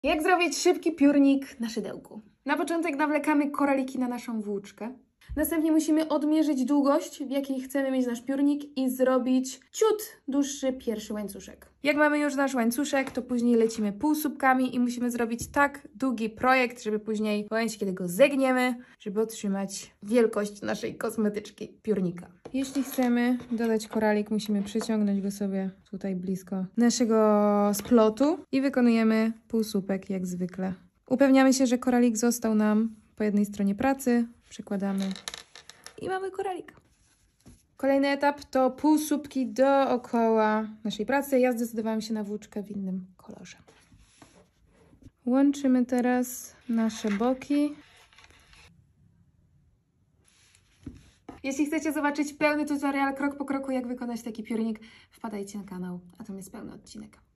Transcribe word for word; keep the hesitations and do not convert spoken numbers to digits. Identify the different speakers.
Speaker 1: Jak zrobić szybki piórnik na szydełku? Na początek nawlekamy koraliki na naszą włóczkę. Następnie musimy odmierzyć długość, w jakiej chcemy mieć nasz piórnik i zrobić ciut dłuższy pierwszy łańcuszek. Jak mamy już nasz łańcuszek, to później lecimy półsłupkami i musimy zrobić tak długi projekt, żeby później w momencie, kiedy go zegniemy, żeby otrzymać wielkość naszej kosmetyczki piórnika. Jeśli chcemy dodać koralik, musimy przyciągnąć go sobie tutaj blisko naszego splotu i wykonujemy półsłupek jak zwykle. Upewniamy się, że koralik został nam po jednej stronie pracy, przykładamy i mamy koralik. Kolejny etap to półsłupki dookoła naszej pracy. Ja zdecydowałam się na włóczkę w innym kolorze. Łączymy teraz nasze boki. Jeśli chcecie zobaczyć pełny tutorial krok po kroku, jak wykonać taki piórnik, wpadajcie na kanał, a tam jest pełny odcinek.